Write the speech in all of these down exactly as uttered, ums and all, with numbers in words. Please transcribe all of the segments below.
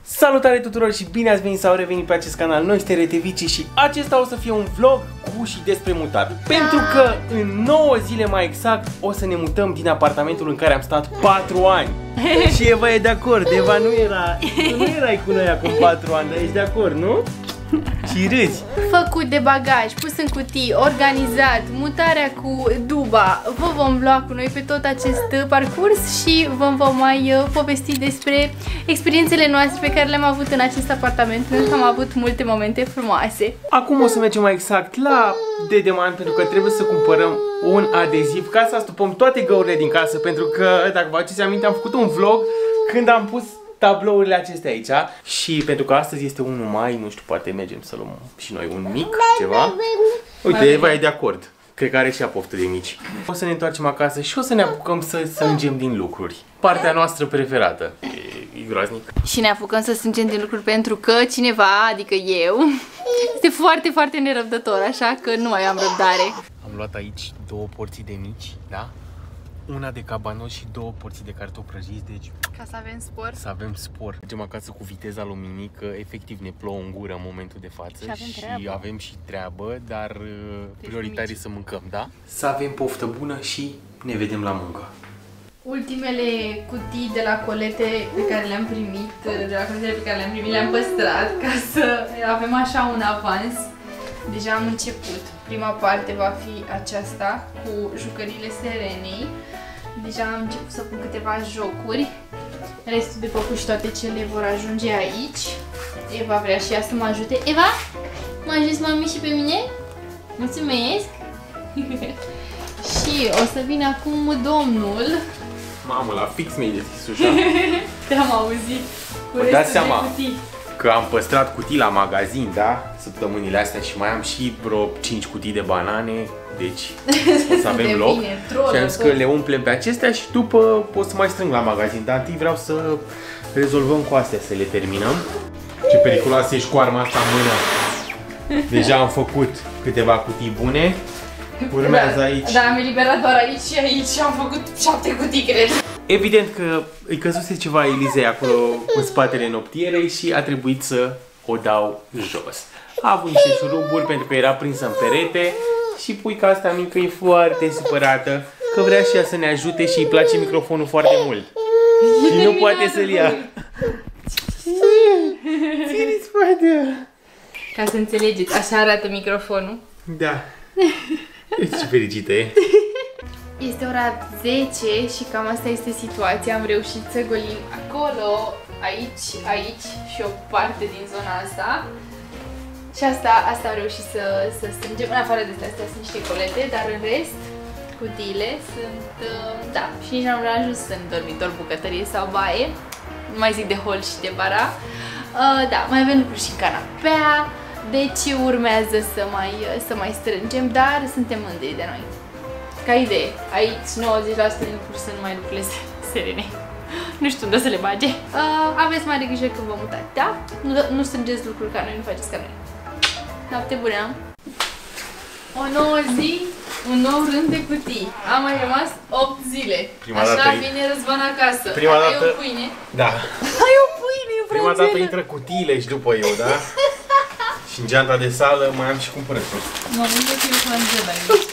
Salutare tuturor și bine ați venit sau revenit pe acest canal. Noi suntem Retevici și acesta o să fie un vlog cu și despre mutat. Pentru că în nouă zile mai exact o să ne mutăm din apartamentul în care am stat patru ani. Și Eva e de acord, Eva nu era, nu erai cu noi acum patru ani, dar ești de acord, nu? Și râzi. Făcut de bagaj, pus în cutii, organizat, mutarea cu duba. Vă vom lua cu noi pe tot acest parcurs și vă vom mai povesti despre experiențele noastre pe care le-am avut în acest apartament, pentru că am avut multe momente frumoase. Acum o să mergem mai exact la Dedeman, pentru că trebuie să cumpărăm un adeziv ca să astupăm toate găurile din casă, pentru că, dacă vă aduceți aminte, am făcut un vlog când am pus tablourile acestea aici. Și pentru că astăzi este unu mai, nu știu, poate mergem să luăm și noi un mic ceva. Uite, Eva e de acord. Cred că are și ea poftă de mici. O să ne întoarcem acasă și o să ne apucăm să strângem din lucruri. Partea noastră preferată. E, e groaznic. Și ne apucăm să strângem din lucruri pentru că cineva, adică eu, este foarte, foarte nerăbdător, așa că nu mai am răbdare. Am luat aici două porții de mici, da? Una de cabanos și două porții de cartofi prăjiți, deci ca să avem spor. Să avem spor. Mergem acasă cu viteza luminică, efectiv ne plouă în gură în momentul de față și avem, și avem și treabă, dar deci prioritar e să mâncăm, da? Să avem poftă bună și ne vedem la muncă. Ultimele cutii de la colete pe care le-am primit, de la coletele pe care le-am primit, le-am păstrat ca să avem așa un avans. Deja am început. Prima parte va fi aceasta cu jucăriile Serenei. Deja am început să pun câteva jocuri. Restul de păpuși, toate cele vor ajunge aici. Eva vrea și ea să mă ajute. Eva, mă ajuți mami și pe mine? Mulțumesc! Și o să vină acum domnul. Mamă, la fix mi-ai deschis ușa. Te-am auzit. Vă dați seama că am păstrat cutii la magazin, da? Săptămânile astea și mai am și vreo cinci cutii de banane. Deci o să avem loc. Și am zis că le umplem pe acestea și după pot să mai strâng la magazin. Dar întâi vreau să rezolvăm cu astea, să le terminăm. Ce periculoasă e școarma asta în mână. Deja am făcut câteva cutii bune. Urmează aici. Da, am eliberat doar aici și aici și am făcut șapte cutii, cred. Evident că îi căzuse ceva Elizei acolo în spatele noptierei și a trebuit să o dau jos. A avut niște șuruburi pentru că era prinsă în perete și puica asta mică e foarte supărată că vrea și ea să ne ajute și îi place microfonul foarte mult. Și nu poate să-l ia. Ține spate. Ca să înțelegeți, așa arată microfonul. Da. Ce fericită e. Este ora zece și cam asta este situația. Am reușit să golim acolo, aici, aici și o parte din zona asta. Și asta, asta am reușit să, să strângem. În afară de astea, astea sunt niște colete, dar în rest, cutiile sunt, da, și nici n-am ajuns în dormitor, bucătărie sau baie. Nu mai zic de hol și de bara. Uh, da, mai avem lucruri și în canapea, deci urmează să mai, să mai strângem, dar suntem mândri de noi. Ca idee, aici nouăzeci la sută din lucruri sunt numai lucrurile serene. Nu știu unde să le bage. Uh, aveți mare grijă când vă mutați, da? Nu, nu strângeți lucruri ca noi, nu faceți ca noi. Noapte bună! O nouă zi, un nou rând de cutii. Am mai rămas opt zile. Prima Așa dată vine Răzvan acasă. Prima dată... Ai o pâine? Da. Ai o pâine, frate! Prima dată intră cutiile și după eu, da? Și în geanta de sală mai am și cumpărături. Mă gândesc că eu frangel aici.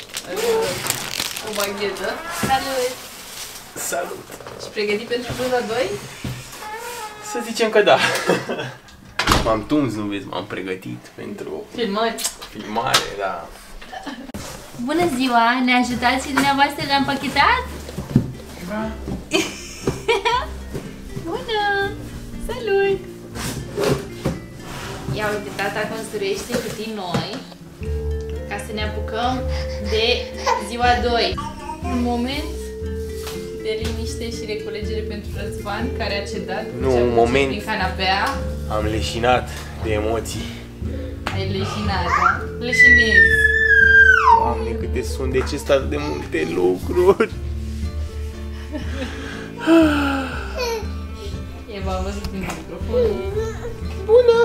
O baghetă. Salut! Salut! Și pregătit pentru până doi? Să zicem că da. M-am tuns, nu vezi, m-am pregătit pentru filmări. Filmare, da. Bună ziua! Ne ajutați și dumneavoastră la împachetat? Da. Bună! Salut! Ia uite, tata construiește cutii noi ca să ne apucăm de ziua doi. Un moment de liniște și reculegere pentru Răzvan, care a cedat. Nu, un moment. Din canapea. Am leșinat de emoții. Ai leșinat, da? Leșinezi. Doamne, câte sunt, de ce stat de multe lucruri. Eva a văzut în microfonul. Bună!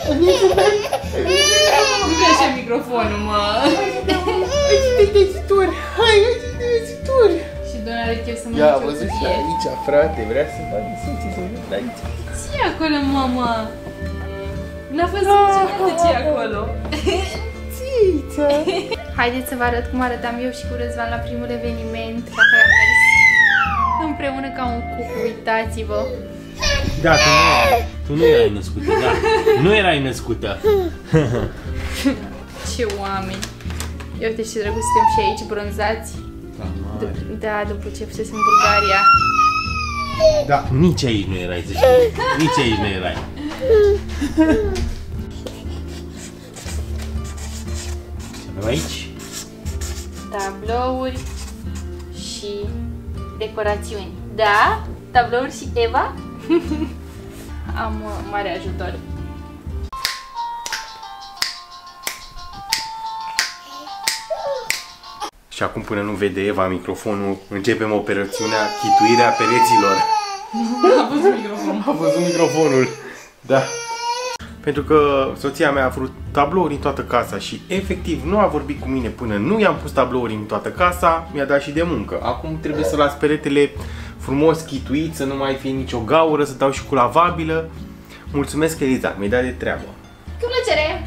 Nu ca așa microfonul, mă! Hai să te dețituri! Hai, hai să te dețituri! Și doar arăt eu să mă Ia, văzut și aici, frate, vrea să facă simți să văd aici. Ce e acolo, mama? N-a fost niciodată ce e acolo. Țița! Haideți să vă arăt cum arătam eu și cu Răzvan la primul eveniment la care am mers împreună ca un cuplu, uitați-vă. Da, tu nu, tu nu erai născută, da. Nu erai născută. Ce oameni. Ia uite ce drăguț, suntem și aici bronzați. Da, după ce fusesem în Bulgaria. Da, nici aici nu erai, să știi. Nici aici nu erai. Ce avem aici? Tablouri și decorațiuni. Da? Tablouri și Eva? Am uh, mare ajutor. Și acum, până nu vede Eva microfonul, începem operațiunea chituirea pereților. A văzut microfonul. A văzut microfonul. Da. Pentru că soția mea a vrut tablouri în toată casa și efectiv nu a vorbit cu mine până nu i-am pus tablouri în toată casa, mi-a dat și de muncă. Acum trebuie să las peretele frumos chituit, să nu mai fie nicio gaură, să dau și cu lavabilă. Mulțumesc, Eliza, mi-ai dat de treabă. Cu plăcere!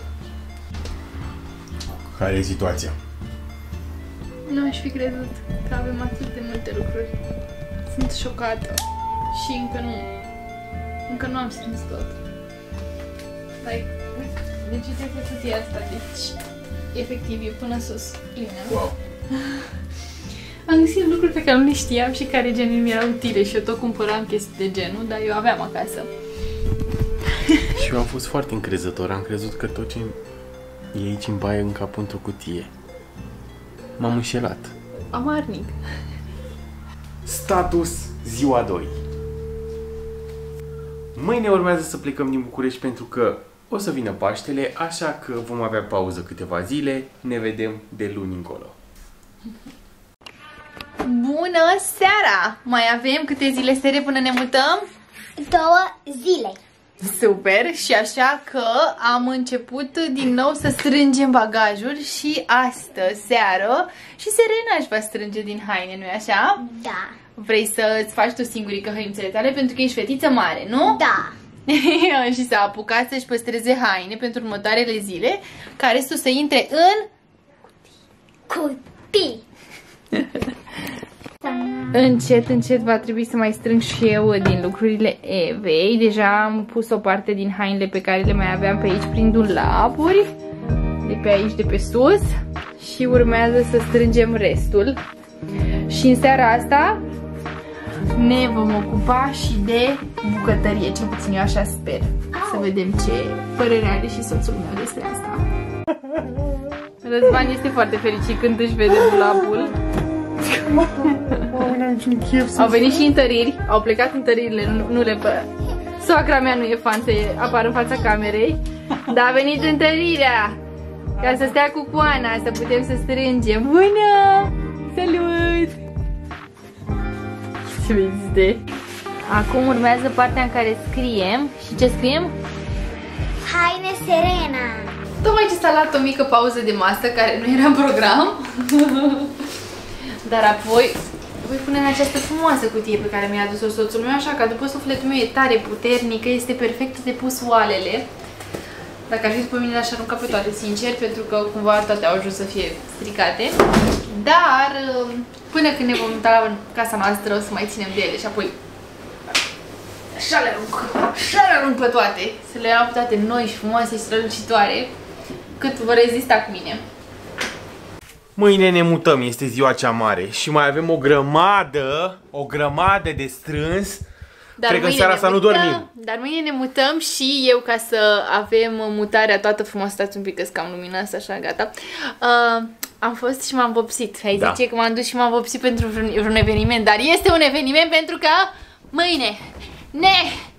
Care e situația? Nu aș fi crezut că avem atât de multe lucruri. Sunt șocată. Și încă nu. Încă nu am strâns tot. Like, deci uite pe cutia asta, deci efectiv e până sus. Bine. Wow. Am găsit lucruri pe care nu le știam și care gen mi erau utile și eu tot cumpăram chestii de genul, dar eu aveam acasă. Și eu am fost foarte încrezător, am crezut că tot ce e aici în baie în cap într-o cutie. M-am înșelat. Amarnic. Status ziua doi. Mâine urmează să plecăm din București pentru că o să vină Paștele, așa că vom avea pauză câteva zile, ne vedem de luni încolo. Bună seara! Mai avem câte zile stere până ne mutăm? Două zile. Super! Și așa că am început din nou să strângem bagajul și astă seară și Serena își va strânge din haine, nu-i așa? Da. Vrei să-ți faci tu singurică hăinuțele tale pentru că ești fetiță mare, nu? Da. Și s-a apucat să-și păstreze haine pentru următoarele zile, care sunt să intre în... Cutii. Încet, încet va trebui să mai strâng și eu din lucrurile Evei. Deja am pus o parte din hainele pe care le mai aveam pe aici prin dulapuri, de pe aici, de pe sus, și urmează să strângem restul. Și în seara asta ne vom ocupa și de bucătărie, cel puțin eu așa sper. Să vedem ce părere are și soțul meu despre asta. Răzvan este foarte fericit când își vede dulapul. Au venit și întăriri, au plecat întăririle, nu, nu le pă. Soacra mea nu e fan să apară în fața camerei, dar a venit întărirea ca să stea cu coana, să putem să strângem. Bună! Salut! Ce vezi? Acum urmează partea în care scriem. Și ce scriem? Haine Serena. Tocmai ce s-a luat o mică pauză de masă care nu era în program. Dar apoi voi pune în această frumoasă cutie pe care mi-a adus-o soțul meu, așa că după sufletul meu e tare puternică, este perfect de pus oalele. Dacă ar fi după mine, le-aș arunca pe toate, sincer, pentru că cumva toate au ajuns să fie stricate. Dar până când ne vom muta la casa noastră o să mai ținem de ele și apoi așa le arunc, așa le arunc pe toate, să le iau pe toate noi și frumoase și strălucitoare, cât vor rezista cu mine. Mâine ne mutăm, este ziua cea mare și mai avem o grămadă, o grămadă de strâns. Dar cred că în seara asta nu dormim. Dar mâine ne mutăm și eu, ca să avem mutarea toată frumoasă. Stați un pic că cam luminos, așa, gata. Uh, am fost și m-am vopsit. Ai da. zice că m-am dus și m-am vopsit pentru vreun, vreun eveniment. Dar este un eveniment pentru că mâine ne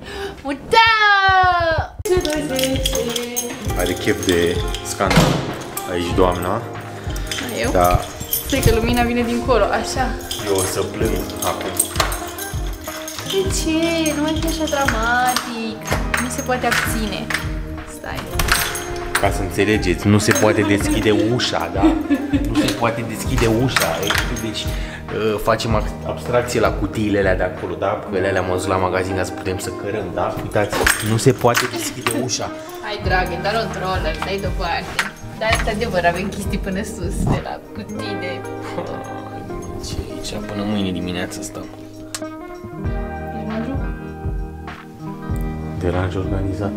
mutăm! Are chef de scandal aici, doamna. Eu? Da. Stai că lumina vine dincolo, așa. Eu o să plâng acum. De ce? Nu mai fi așa dramatic. Nu se poate abține. Stai. Ca să înțelegeți, nu se poate deschide ușa, da? Nu se poate deschide ușa. Deci uh, facem abstracție la cutiile alea de acolo, da? Că alea am văzut la magazin ca să putem să cărăm, da? Uitați, nu se poate deschide ușa. Hai, dragă, dar o troller, dai deoparte. Dar asta adevăr, avem chestii până sus, de la cutii de... Ce aici, până mâine dimineață stăm. De la organizat.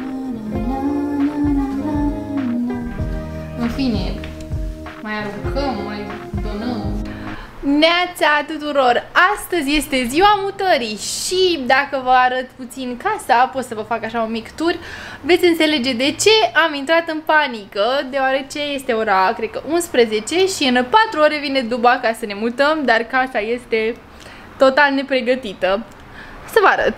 În fine, mai aruncăm, mai donăm. Neața tuturor! Astăzi este ziua mutării și dacă vă arăt puțin casa, pot să vă fac așa un mic tur, veți înțelege de ce am intrat în panică, deoarece este ora, cred că unsprezece și în patru ore vine Duba ca să ne mutăm, dar casa este total nepregătită. Să vă arăt!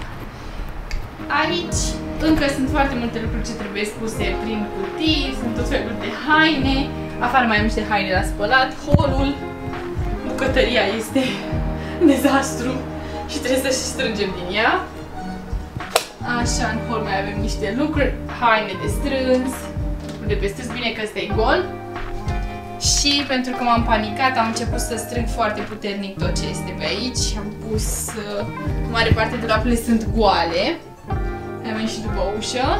Aici încă sunt foarte multe lucruri ce trebuie spuse prin cutii, sunt tot felul de haine, afară mai am niște haine la spălat, holul, bucătăria este dezastru și trebuie să și strângem din ea. Așa, în hol mai avem niște lucruri, haine de strâns, de pe strâns, bine că ăsta e gol. Și pentru că m-am panicat, am început să strâng foarte puternic tot ce este pe aici, am pus, uh, mare parte de dulapele sunt goale. Avem și după ușă.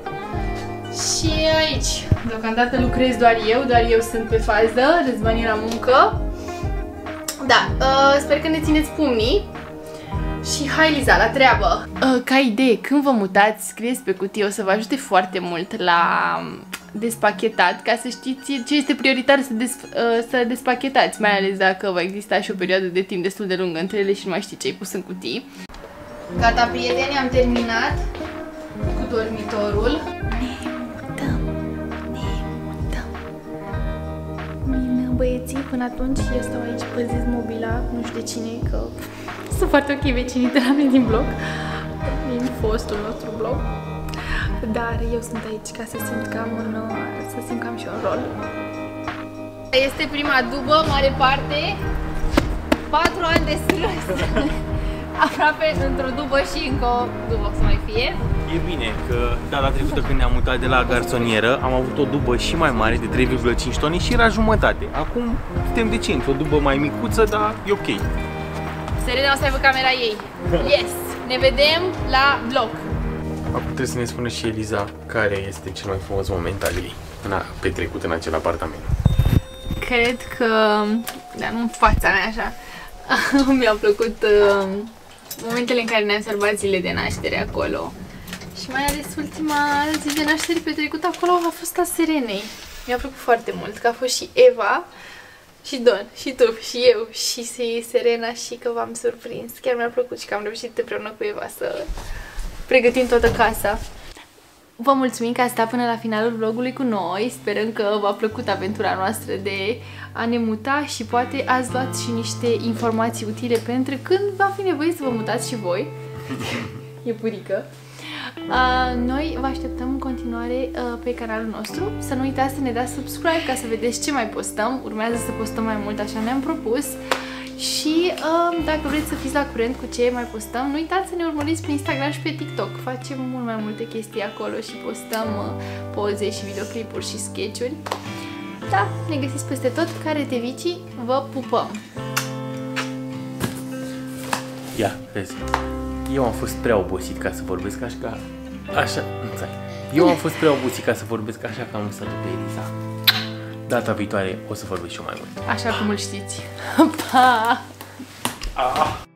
Și aici, deocamdată lucrez doar eu, doar eu sunt pe fază, Răzvan e la muncă. Da, uh, sper că ne țineți pumnii. Și hai, Liza, la treabă! Uh, ca idee, când vă mutați, scrieți pe cutie, o să vă ajute foarte mult la despachetat, ca să știți ce este prioritar să, des, uh, să despachetați, mai ales dacă va exista și o perioadă de timp destul de lungă între ele și nu mai știi ce ai pus în cutii. Gata, prieteni, am terminat cu dormitorul. Ne mutăm, ne mutăm. Bine, băieții, până atunci eu stau aici, păzesc mobila, nu știu de cine, că sunt foarte ok vecinii de la mine din blog, din fostul nostru blog. Dar eu sunt aici ca să simt că am un, să simt că am și un rol. Este prima dubă, mare parte, patru ani de strâns. Aproape într-o dubă și încă o dubă să mai fie. E bine că data trecută când ne-am mutat de la garsonieră am avut o dubă și mai mare de trei virgulă cinci tone și era jumătate. Acum suntem decent, o dubă mai micuță, dar e ok. Serena o să aibă camera ei. Yes! Ne vedem la vlog. Acum trebuie să ne spună și Eliza care este cel mai frumos moment al ei petrecut în acel apartament. Cred că, dar nu în fața mea așa, mi-au plăcut uh, momentele în care ne-am sărbat zile de naștere acolo. Și mai ales ultima zi de naștere petrecută acolo a fost a Serenei. Mi-a plăcut foarte mult, că a fost și Eva, și Don, și tu, și eu, și Serena, și că v-am surprins. Chiar mi-a plăcut și că am reușit împreună cu Eva să pregătim toată casa. Vă mulțumim că ați stat până la finalul vlogului cu noi. Sperăm că v-a plăcut aventura noastră de a ne muta și poate ați luat și niște informații utile pentru când va fi nevoie să vă mutați și voi. E purică. Uh, noi vă așteptăm în continuare uh, pe canalul nostru. Să nu uitați să ne dați subscribe ca să vedeți ce mai postăm. Urmează să postăm mai mult, așa ne-am propus. Și uh, dacă vreți să fiți la curent cu ce mai postăm, nu uitați să ne urmăriți pe Instagram și pe TikTok. Facem mult mai multe chestii acolo și postăm uh, poze și videoclipuri și sketch-uri. Da, ne găsiți peste tot. Care te vici, vă pupăm! Ia, vezi. Eu am fost prea obosit ca să vorbesc așa ca... Așa, înțeleg. Eu am fost prea obosit ca să vorbesc așa că am lăsat-o pe Eliza. Data viitoare o să vorbesc și eu mai mult. Așa cum îl știți. Pa! Ah.